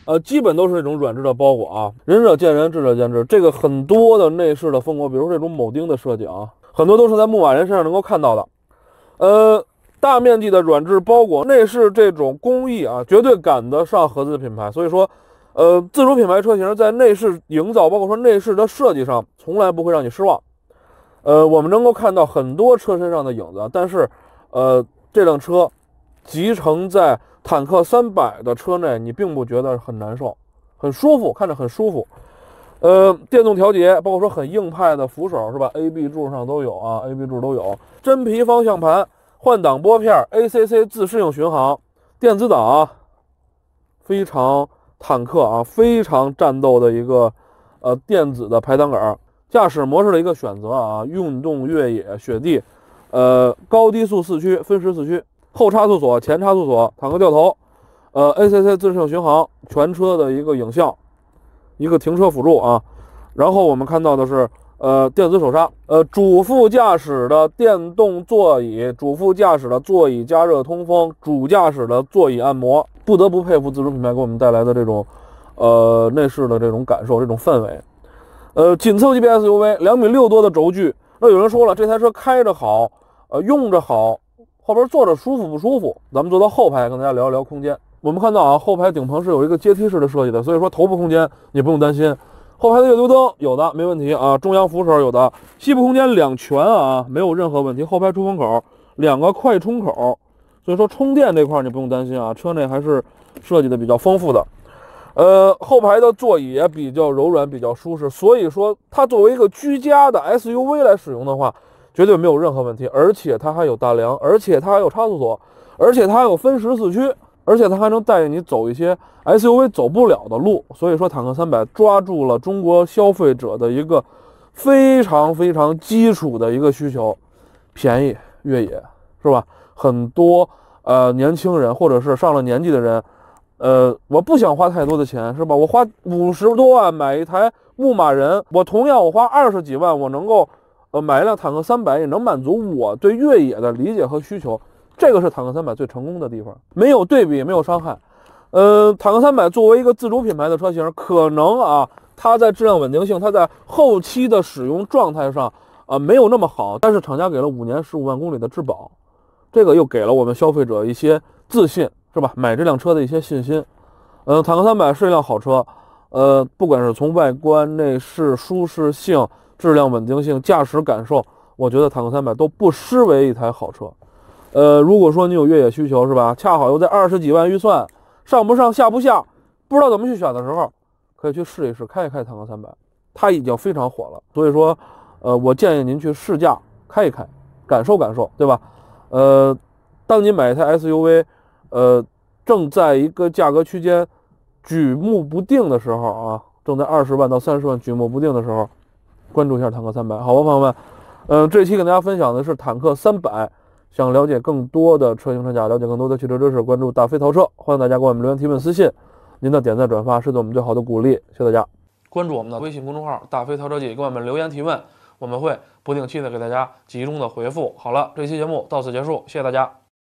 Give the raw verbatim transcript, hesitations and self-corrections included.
呃，基本都是这种软质的包裹啊。仁者见仁，智者见智。这个很多的内饰的风格，比如这种铆钉的设计啊，很多都是在牧马人身上能够看到的。呃，大面积的软质包裹，内饰这种工艺啊，绝对赶得上合资品牌。所以说，呃，自主品牌车型在内饰营造，包括说内饰的设计上，从来不会让你失望。呃，我们能够看到很多车身上的影子，但是，呃，这辆车集成在坦克三百的车内，你并不觉得很难受，很舒服，看着很舒服。呃，电动调节，包括说很硬派的扶手是吧 ？A B 柱上都有啊 ，A B 柱都有。真皮方向盘，换挡拨片 ，A C C 自适应巡航，电子档，非常坦克啊，非常战斗的一个呃电子的排挡杆。驾驶模式的一个选择啊，运动、越野、雪地，呃，高低速四驱，分时四驱，后差速锁、前差速锁，坦克掉头，呃 ，A C C 自适应巡航，全车的一个影像，一个停车辅助啊。然后我们看到的是，呃，电子手刹，呃，主副驾驶的电动座椅，主副驾驶的座椅加热通风，主驾驶的座椅按摩，不得不佩服自主品牌给我们带来的这种，呃，内饰的这种感受，这种氛围。呃，紧凑级别 S U V， 两米六多的轴距。那有人说了，这台车开着好，呃，用着好，后边坐着舒服不舒服？咱们坐到后排，跟大家聊一聊空间。我们看到啊，后排顶棚是有一个阶梯式的设计的，所以说头部空间你不用担心。后排的月流灯有的，没问题啊。中央扶手有的，膝部空间两全啊，没有任何问题。后排出风口，两个快充口，所以说充电这块你不用担心啊，车内还是设计的比较丰富的。呃，后排的座椅也比较柔软，比较舒适，所以说它作为一个居家的 S U V 来使用的话，绝对没有任何问题。而且它还有大梁，而且它还有差速锁，而且它还有分时四驱，而且它还能带你走一些 S U V 走不了的路。所以说，坦克三百抓住了中国消费者的一个非常非常基础的一个需求，便宜越野，是吧？很多呃年轻人或者是上了年纪的人。呃，我不想花太多的钱，是吧？我花五十多万买一台牧马人，我同样我花二十几万，我能够呃买一辆坦克三百，也能满足我对越野的理解和需求。这个是坦克三百最成功的地方，没有对比，没有伤害。呃，坦克三百作为一个自主品牌的车型，可能啊，它在质量稳定性，它在后期的使用状态上啊、呃、没有那么好，但是厂家给了五年十五万公里的质保，这个又给了我们消费者一些自信。是吧？买这辆车的一些信心。呃，坦克三百是一辆好车，呃，不管是从外观、内饰、舒适性、质量稳定性、驾驶感受，我觉得坦克三百都不失为一台好车。呃，如果说你有越野需求，是吧？恰好又在二十几万预算，上不上下不下，不知道怎么去选的时候，可以去试一试，开一开坦克三百，它已经非常火了。所以说，呃，我建议您去试驾开一开，感受感受，对吧？呃，当你买一台 S U V。呃，正在一个价格区间举目不定的时候啊，正在二十万到三十万举目不定的时候，关注一下坦克三百，好吧，朋友们。嗯、呃，这期跟大家分享的是坦克三百。想了解更多的车型车价，了解更多的汽车知识，关注大飞淘车，欢迎大家给我们留言提问私信。您的点赞转发是对我们最好的鼓励，谢谢大家。关注我们的微信公众号大飞淘车记，给我们留言提问，我们会不定期的给大家集中的回复。好了，这期节目到此结束，谢谢大家。